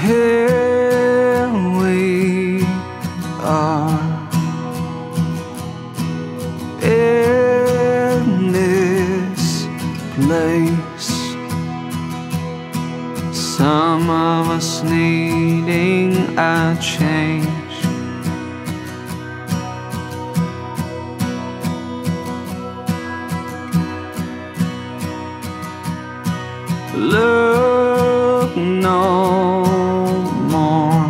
Here we are in this place, some of us needing a change. Look no more.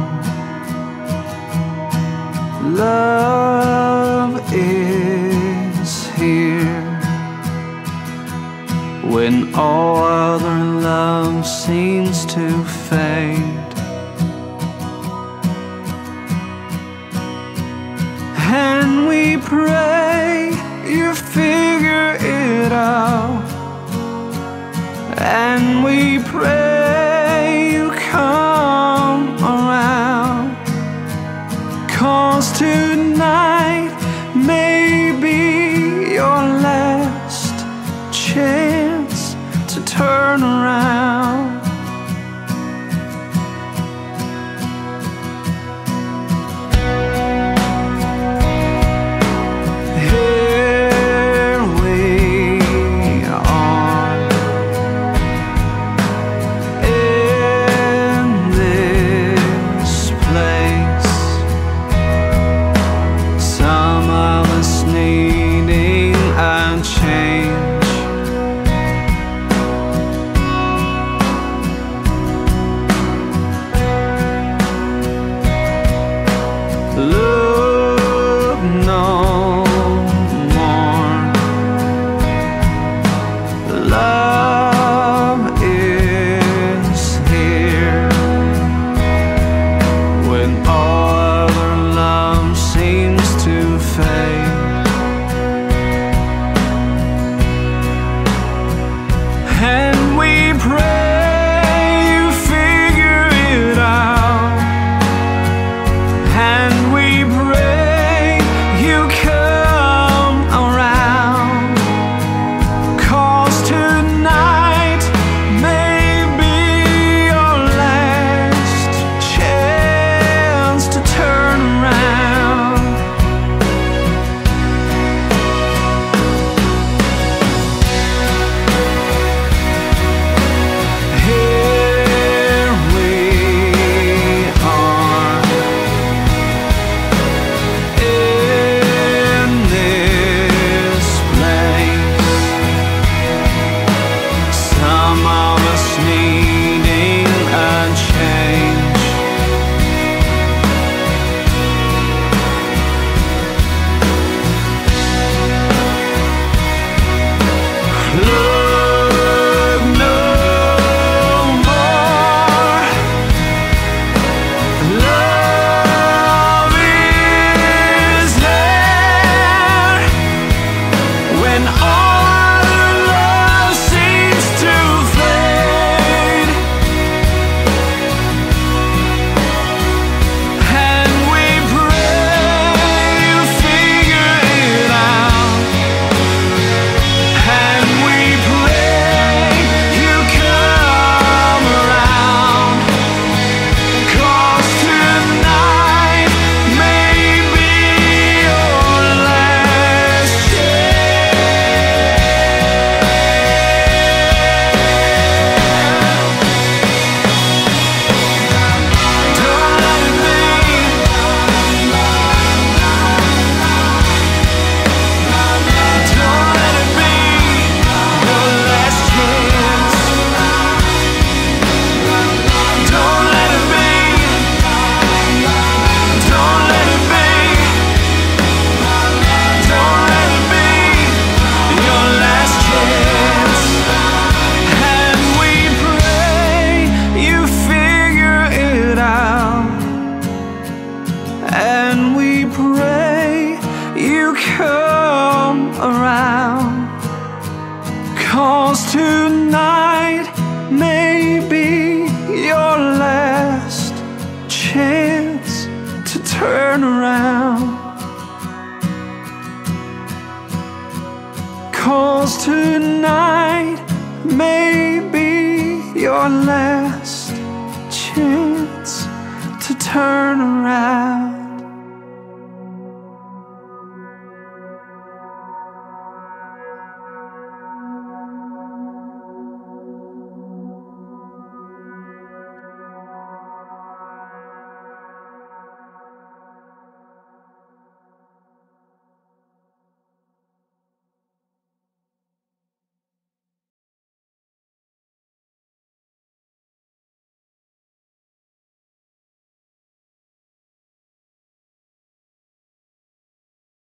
Love is here when all other love seems to fade. And we pray you figure it out. And we pray you come around, 'cause tonight may be your last chance to turn around. Look no more. Love is here when all other love seems to fade. And we pray you figure it out. And we pray you come around, 'cause tonight may be your last chance to turn around. Here we are in this place, some of us needing a change. Look no more. Love is there when all other love seems to fade. And we pray you figure it out. And we pray you come around, 'cause tonight may be your last chance. Don't let it be. Don't let it be your last chance. Don't let it be. Don't let it be. Don't let it be your last chance. And we pray you figure it out. And we pray you come around, 'cause tonight may be your last chance to turn around. 'Cause tonight may be your last chance turn around.